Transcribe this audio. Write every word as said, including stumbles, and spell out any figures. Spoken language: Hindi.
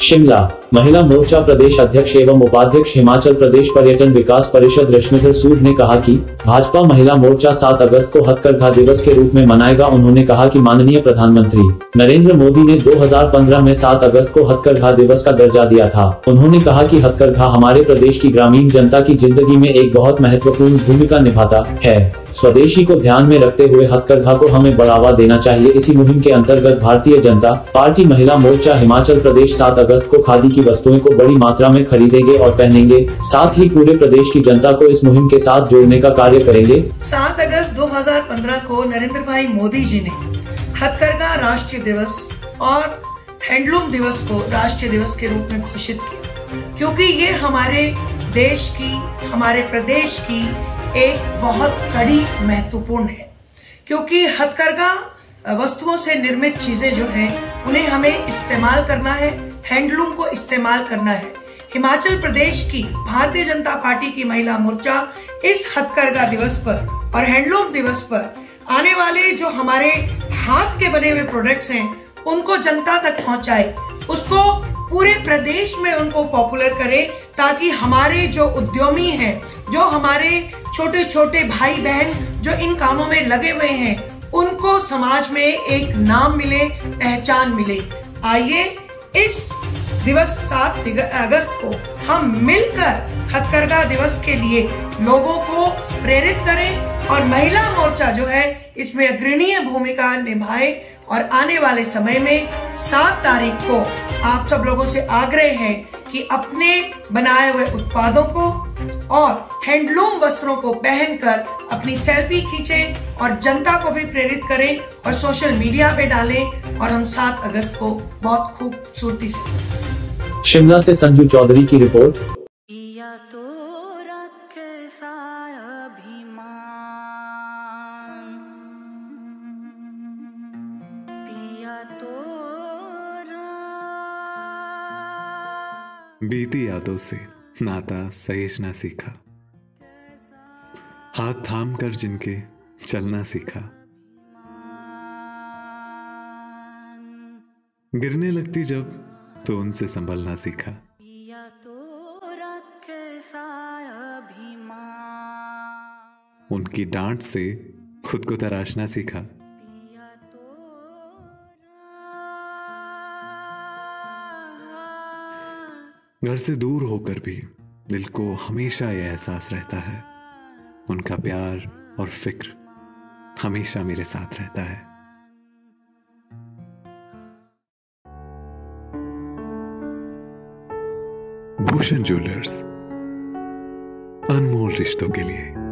शिमला महिला मोर्चा प्रदेश अध्यक्ष एवं उपाध्यक्ष हिमाचल प्रदेश पर्यटन विकास परिषद रश्मिधर सूद ने कहा कि भाजपा महिला मोर्चा सात अगस्त को हथकरघा दिवस के रूप में मनाएगा। उन्होंने कहा कि माननीय प्रधानमंत्री नरेंद्र मोदी ने दो हज़ार पंद्रह में सात अगस्त को हथकरघा दिवस का दर्जा दिया था। उन्होंने कहा कि हथकरघा हमारे प्रदेश की ग्रामीण जनता की जिंदगी में एक बहुत महत्वपूर्ण भूमिका निभाता है। स्वदेशी को ध्यान में रखते हुए हथकरघा को हमें बढ़ावा देना चाहिए। इसी मुहिम के अंतर्गत भारतीय जनता पार्टी महिला मोर्चा हिमाचल प्रदेश सात अगस्त को खादी की वस्तुओं को बड़ी मात्रा में खरीदेंगे और पहनेंगे। साथ ही पूरे प्रदेश की जनता को इस मुहिम के साथ जोड़ने का कार्य करेंगे। सात अगस्त दो हज़ार पंद्रह को नरेंद्र भाई मोदी जी ने हथकरघा राष्ट्रीय दिवस और हैंडलूम दिवस को राष्ट्रीय दिवस के रूप में घोषित किया, क्योंकि ये हमारे देश की, हमारे प्रदेश की एक बहुत कड़ी महत्वपूर्ण है। क्योंकि हथकरघा वस्तुओं से निर्मित चीजें जो हैं उन्हें हमें इस्तेमाल करना है, हैंडलूम को इस्तेमाल करना है। हिमाचल प्रदेश की भारतीय जनता पार्टी की महिला मोर्चा इस हथकरघा दिवस पर और हैंडलूम दिवस पर आने वाले जो हमारे हाथ के बने हुए प्रोडक्ट्स हैं उनको जनता तक पहुंचाए, उसको पूरे प्रदेश में उनको पॉपुलर करे, ताकि हमारे जो उद्यमी हैं, जो हमारे छोटे छोटे भाई बहन जो इन कामों में लगे हुए हैं, उनको समाज में एक नाम मिले, पहचान मिले। आइए इस दिवस सात अगस्त को हम मिलकर हथकरघा दिवस के लिए लोगों को प्रेरित करें और महिला मोर्चा जो है इसमें अग्रणीय भूमिका निभाए। और आने वाले समय में सात तारीख को आप सब लोगों से आग्रह है कि अपने बनाए हुए उत्पादों को और हैंडलूम वस्त्रों को पहनकर अपनी सेल्फी खींचें और जनता को भी प्रेरित करें और सोशल मीडिया पे डालें और हम सात अगस्त को बहुत खूबसूरती से। शिमला से संजू चौधरी की रिपोर्ट। बीती यादों से नाता सहेजना सीखा, हाथ थाम कर जिनके चलना सीखा, गिरने लगती जब तो उनसे संभलना सीखा। उनकी डांट से खुद को तराशना सीखा। घर से दूर होकर भी दिल को हमेशा यह एहसास रहता है, उनका प्यार और फिक्र हमेशा मेरे साथ रहता है। भूषण ज्वेलर्स, अनमोल रिश्तों के लिए।